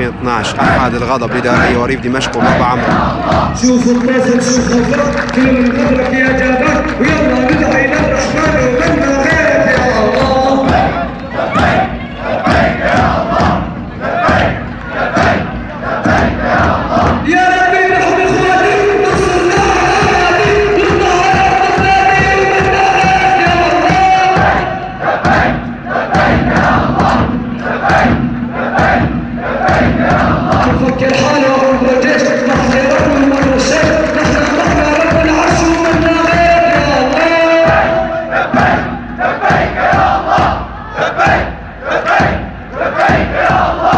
2012 أحد الغضب لداري وريف دمشق وبابا عمرو. شوفوا الطفل شوفوا الفرق كل من قدرك يا جابر ويلا ندعي للرحمن ومنا غيرك يا الله. لبيك لبيك يا الله لبيك لبيك لبيك يا الله. يا ربي نحن اخواتي نصرنا على هادي نطلع على بلادي ومنا غيرك يا الله. لبيك لبيك يا الله لبيك لبيك لبيك يا الله. نفكر حالي وعمر الجيش نحن رب المر الشيخ نحن ربنا رب العرش ومنا غيرك يا الله. لبيك لبيك يا الله لبيك لبيك لبيك يا الله.